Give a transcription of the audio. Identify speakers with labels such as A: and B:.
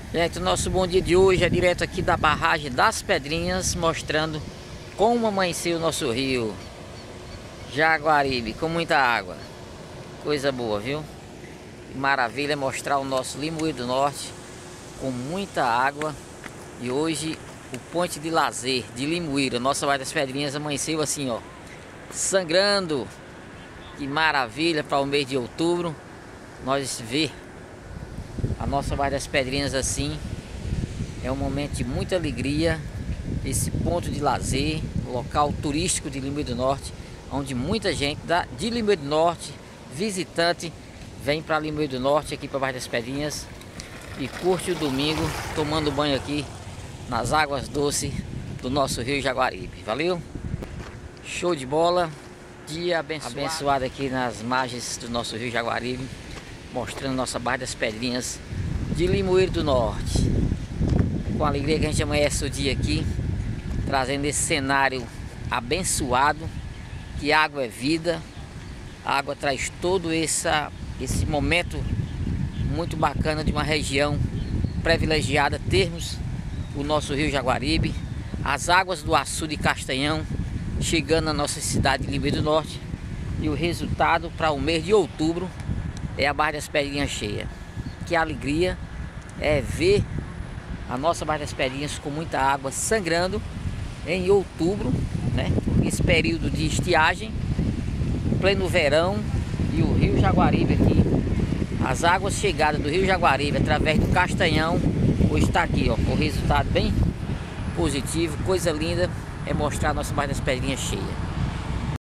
A: Gente, o nosso bom dia de hoje é direto aqui da barragem das Pedrinhas, mostrando como amanheceu o nosso rio Jaguaribe, com muita água. Coisa boa, viu? Maravilha mostrar o nosso Limoeiro do Norte com muita água. E hoje o ponte de lazer de Limoeiro, nossa Barra das Pedrinhas, amanheceu assim, ó, sangrando. Que maravilha para o mês de outubro nós ver a nossa Barra das Pedrinhas assim. É um momento de muita alegria. Esse ponto de lazer, local turístico de Limoeiro do Norte, onde muita gente de Limoeiro do Norte, visitante, vem para Limoeiro do Norte, aqui para Barra das Pedrinhas, e curte o domingo tomando banho aqui nas águas doces do nosso rio Jaguaribe. Valeu? Show de bola! Dia abençoado aqui nas margens do nosso rio Jaguaribe, mostrando nossa Barra das Pedrinhas de Limoeiro do Norte. Com a alegria que a gente amanhece o dia aqui, trazendo esse cenário abençoado, que água é vida. A água traz todo esse momento muito bacana de uma região privilegiada, termos o nosso rio Jaguaribe, as águas do Açu de Castanhão chegando na nossa cidade de Limoeiro do Norte, e o resultado para o mês de outubro é a Barra das Pedrinhas cheia. Que alegria é ver a nossa Barra das Pedrinhas com muita água sangrando em outubro, né? Esse período de estiagem, pleno verão, e o rio Jaguaribe aqui, as águas chegadas do rio Jaguaribe através do Castanhão, hoje está aqui, ó, com o resultado bem positivo. Coisa linda é mostrar a nossa Barra das Pedrinhas cheia.